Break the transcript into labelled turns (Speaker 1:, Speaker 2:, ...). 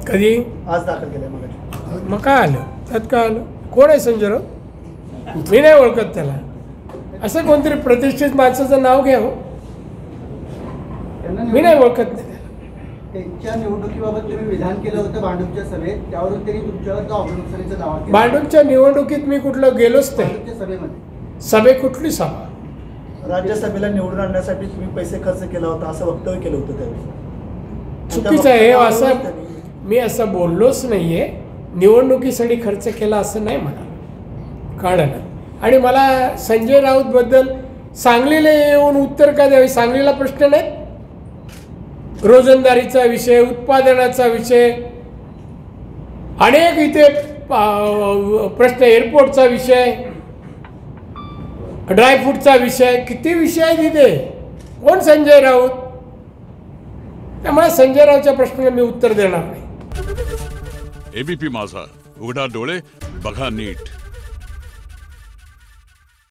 Speaker 1: कधी?
Speaker 2: आज दाखल केलंय मग.
Speaker 1: मग काय आलं त्यात? काय आलं? कोण आहे संजय राऊत? मी नाही ओळखत त्याला. असं कोणतरी प्रतिष्ठित माणसाचं नाव घ्या हो. मी नाही ओळखत नाही.
Speaker 2: त्यांच्या निवडणुकीबाबत तुम्ही विधान केलं होतं भांडूपच्या सभेत, त्यावरून त्यांनी तुमच्यावर अवघडनुसारीचा दावा केला.
Speaker 1: भांडूपच्या निवडणुकीत मी कुठलं गेलोच नाही.
Speaker 2: भांडूपच्या सभेमध्ये
Speaker 1: सभे कुठली सभा?
Speaker 2: राज्यसभेला निवडून आणण्यासाठी तुम्ही पैसे खर्च केला होता असं वक्तव्य केलं होतं त्यावेळी.
Speaker 1: चुकीचं आहे असं. मी असं बोललोच नाहीये. निवडणुकीसाठी खर्च केला असं नाही म्हणा. कळलं ना? आणि मला संजय राऊतबद्दल सांगलीला येऊन उत्तर का द्यावे? सांगलीला प्रश्न नाहीत. रोजंदारीचा विषय, उत्पादनाचा विषय, अनेक इथे प्रश्न, एअरपोर्टचा विषय, ड्रायफ्रूटचा विषय, किती विषय आहेत इथे. कोण संजय राऊत? त्यामुळे संजय राऊतच्या प्रश्नाला मी उत्तर देणार नाही.
Speaker 3: एबीपी माझा, उघडा डोळे बघा नीट.